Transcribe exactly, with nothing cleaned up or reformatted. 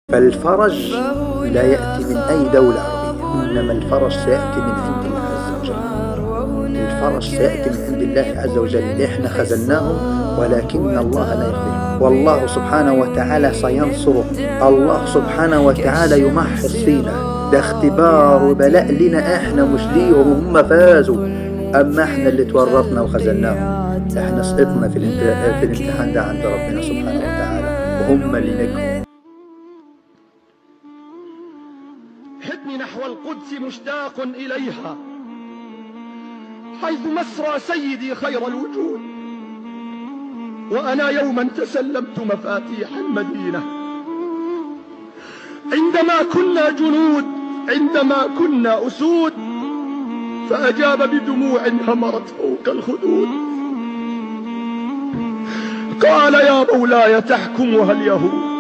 فالفرج لا يأتي من أي دولة عربية، إنما الفرج سيأتي من عند الله عز وجل. الفرج سيأتي من عند الله عز وجل. إحنا خذلناهم ولكن الله لا يخذلهم، والله سبحانه وتعالى سينصره. الله سبحانه وتعالى يمحص فينا، ده اختبار وبلاء لنا إحنا مش ليهم، هم فازوا أما إحنا اللي تورطنا وخذلناهم. إحنا سقطنا في في الامتحان ده عند ربنا سبحانه وتعالى، وهم اللي نجحوا. حبني نحو القدس مشتاق إليها، حيث مسرى سيدي خير الوجود، وأنا يوما تسلمت مفاتيح المدينة عندما كنا جنود، عندما كنا أسود، فأجاب بدموع همرت فوق الخدود، قال يا مولاي تحكمها اليهود،